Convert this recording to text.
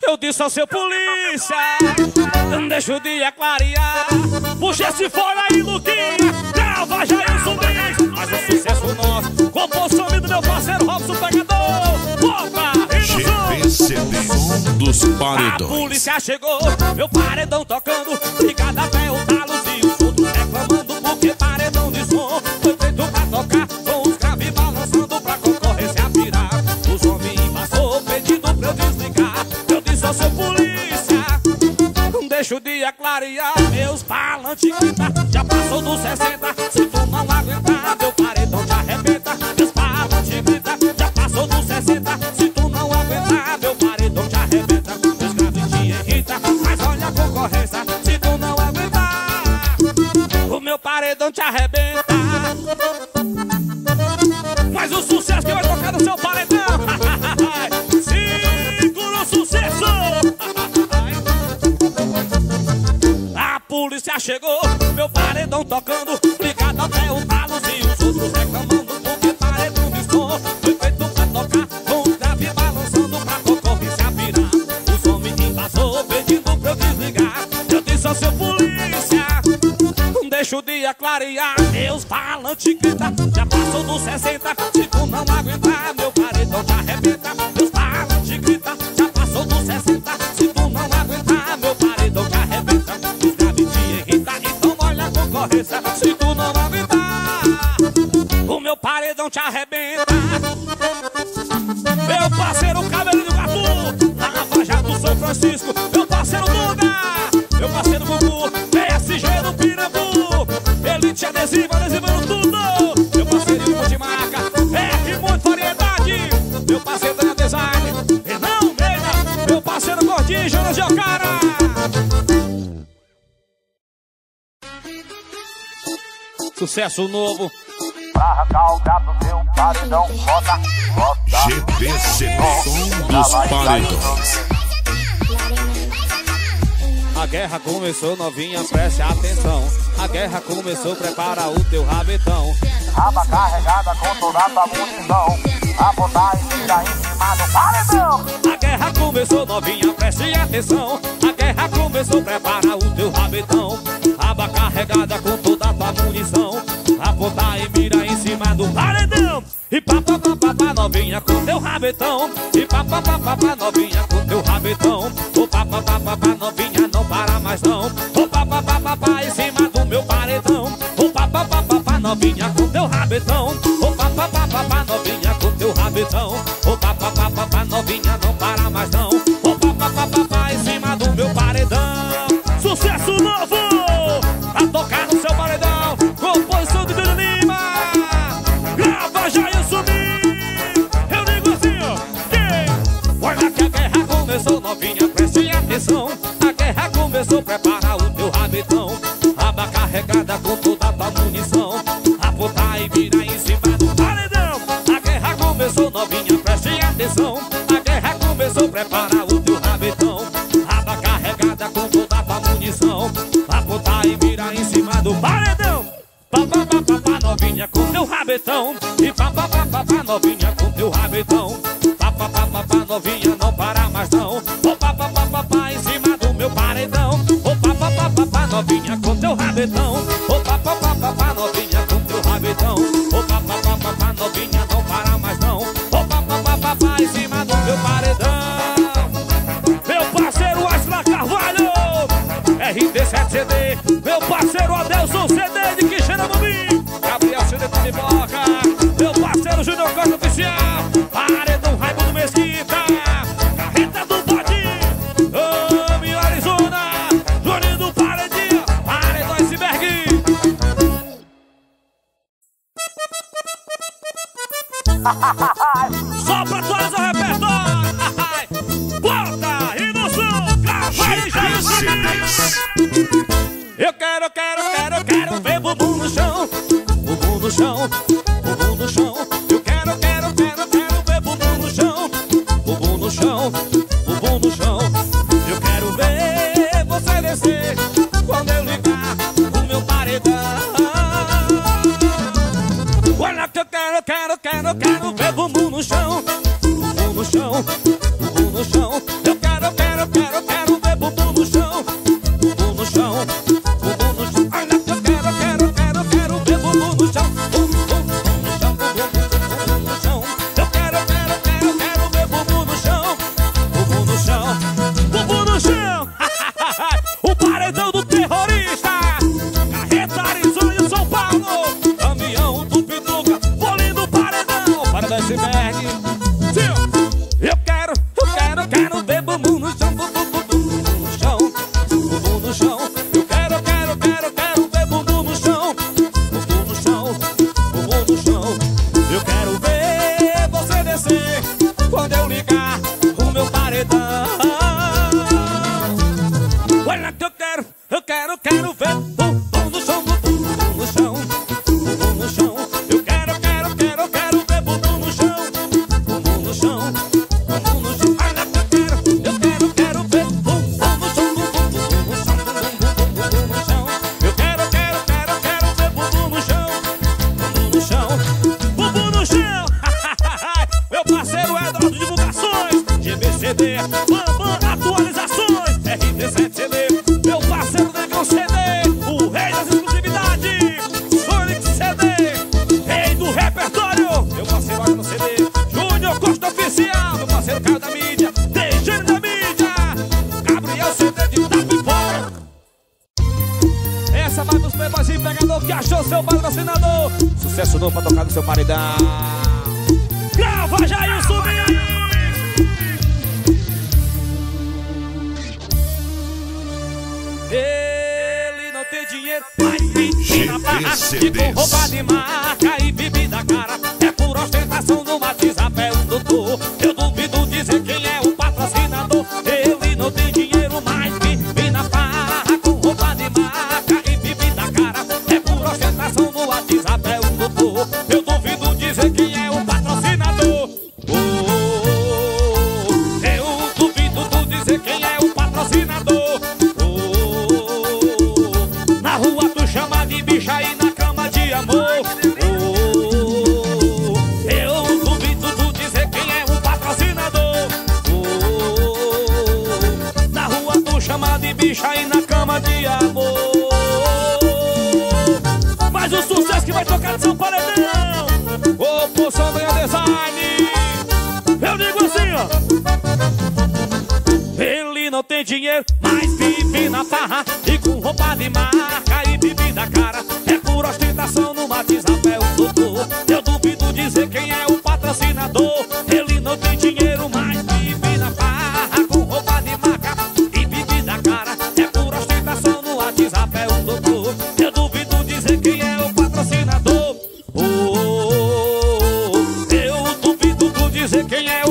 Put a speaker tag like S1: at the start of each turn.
S1: Eu disse ao seu polícia, não deixa o dia clarear. Puxa esse fora aí, Luquinha, grava já eu sou bem. Mas o sucesso nosso, composição do meu parceiro Robson Pegador. Volta,
S2: GPCD dos paredões.
S1: A polícia chegou, meu paredão tocando, brigada pé, o talos e os outros reclamando. Porque paredão de som foi feito pra tocar, com os graves balançando pra concorrência virar. Os homens passou pedindo pra eu desligar. Eu disse ao seu polícia, não deixa o dia clarear. Meus falantes grita, já passou dos 60. Se tu não aguentar, meu paredão te arrebenta. Meus falantes grita, já passou dos 60. Se tu não aguentar, meu paredão te arrebenta. Meus graves te irrita, mas olha a concorrência. Se tu não aguentar, o meu paredão te arrebenta. Mas o sucesso que vai tocar no seu paredão, segura o sucesso. A polícia chegou, meu paredão tocando, ligado até o talos e os outros reclamando. Porque paredão de som foi feito pra tocar, com o grave balançando pra concorrência virar. Os homens invasou pedindo pra eu desligar. Eu disse ao seu polícia, não deixa o dia clarear. Meus falantes grita, já passou dos 60. Se tu não aguentar, meu paredão te arrebenta. Meus falantes grita, já passou dos 60. Se tu não aguentar, meu paredão te arrebenta. Os graves te irrita, então olha a concorrência. Se tu não aguentar, o meu paredão te arrebenta. Meu parceiro Cabelo do Gatu, Lava Jato São Francisco. Meu parceiro Duda, meu parceiro Gugu, PSG do Pirambu, Elite Adesiva, adesivando tudo. Meu parceiro Ivo de Marca, R muito variedade. Meu parceiro Daniel Design, Renan Meira, meu parceiro Gordinho, Jonas de Ocara. Sucesso novo.
S3: Pra arrancar o gato, meu paredão, bota, bota.
S2: GPCD dos paredões.
S1: A guerra começou, novinha, preste atenção. A guerra começou, prepara o teu rabetão.
S3: Raba carregada com toda a tua munição. A botar e mira em cima do paredão.
S1: A guerra começou, novinha, preste atenção. A guerra começou, prepara o teu rabetão. Raba carregada com toda a tua munição. Apontar e mira em cima do paredão. E pá, pá, pá, pá, pá, novinha com teu rabetão. E pá, pá, pá, pá, pá, novinha com teu rabetão. O pá, pá, pá, pá, pá, novinha não para mais não. O pá, pá, pá, pá, pá, em cima do meu paredão. O pá, pá, pá, pá, pá, novinha com teu rabetão. O pá, pá, pá, pá, pá, novinha com teu rabetão. O pá, pá, pá, pá, pá, novinha não para mais não. O pá, pá, pá, pá, pá, em cima do meu paredão. Sucesso novo! A tocar no seu paredão. Composição de Dudu Lima. Grava já eu sumi. Eu digo assim, ó. Olha que a guerra começou, novinha, preste atenção. A guerra começou, prepara o teu rabetão. Raba carregada com toda a tua munição. Apontar e vira em cima do paredão. A guerra começou, novinha, preste atenção. A guerra começou, prepara o teu rabetão. Raba carregada com toda a tua munição. Apontar e vira em cima do paredão. Pá, pá, pá, pá, pá, novinha com teu rabetão. E pá, pá, pá, pá, pá, novinha com teu rabetão. Pá, pá, pá, pá, pá, novinha não para mais não. Ô pá, pá, pá, pá, pá, em cima do meu paredão. Ô pá, pá, pá, pá, pá, novinha com teu rabetão. Ô pá, pá, pá, pá, pá, novinha com teu rabetão. Ô pá, pá, pá, pá, pá, novinha não para mais não. Ô pá, pá, pá, pá, pá, em cima do meu paredão. Meu parceiro Asla Carvalho, RD7CD. Meu parceiro Adelson CD de Quixeramobim. Gabriel CD de Pipoca. Meu parceiro Júnior Costa Oficial. Paredão Raimundo Mesquita. Carreta do Bodinho. Ame Arizona. Juninho do Paredinho. Paredão Iceberg. Só pra atualizar o repertório. Bota e no som. Cavalo já eu quero ver bumbum no chão. Bumbum no chão. Bumbum no chão. Eu quero ver bumbum no chão. Bumbum no chão. Bumbum no chão. Eu quero ver você descer quando eu ligar o meu paredão. Olha que eu quero ver bumbum no chão. Bumbum no chão. Bumbum no chão. Eu quero Sim. Eu quero ver bumbum no chão, bumbum no chão, bumbum no chão. Eu quero ver bumbum no chão, bumbum no chão, bumbum no chão. Eu quero ver você descer quando eu ligar o meu paredão. Olha que eu quero ver bumbum no chão, bumbum no chão, bumbum no chão. Eu quero ver bumbum no chão, bumbum no chão, bumbum no chão. Olha que eu quero ver bumbum no chão, bumbum no chão, bumbum no chão. Eu quero ver bumbum no chão, bumbum no chão, bumbum no chão. Meu parceiro Eduardo Divulgações, GBCD, Bambam Atualizações, RT7CD. Meu parceiro Negão CD, o rei das exclusividades, Sonic CD, rei do repertório. Meu parceiro Agno CD, Júnior Costa Oficial. Meu parceiro Caio da Mídia, DJ da Mídia, Gabriel CD de Tapipoca. Essa vai dos playboyzinhos pegador que achou seu patrocinador. Sucesso novo pra tocar no seu paredão. Grava, Jair, subir! Ele não tem dinheiro, mas vive na barra e com roupa de marca e bebida cara. É por ostentação no WhatsApp, é um doutor. Eu duvido dizer quem é o patrocinador. Ele não tem dinheiro, mas vive na barra com roupa de marca e bebida cara. É por ostentação no WhatsApp, é um doutor. Eu duvido dizer quem é o patrocinador. Eu duvido tu dizer quem é o patrocinador. Na rua tu chama de bicha e na cama de amor. Eu duvido tu dizer quem é o patrocinador. Na rua tu chama de bicha e na cama de amor. Mas o sucesso que vai tocar de São Paredão, ô Poção ganha design. Eu digo assim, ó. Ele não tem dinheiro, mas vive na farra e com roupa de marca e bebida cara. É por ostentação no WhatsApp, é um doutor. Eu duvido dizer quem é o patrocinador. Ele não tem dinheiro, mas vive na farra com roupa de marca e bebida cara. É por ostentação no WhatsApp, é um doutor. Eu duvido dizer quem é o patrocinador. Eu duvido dizer quem é o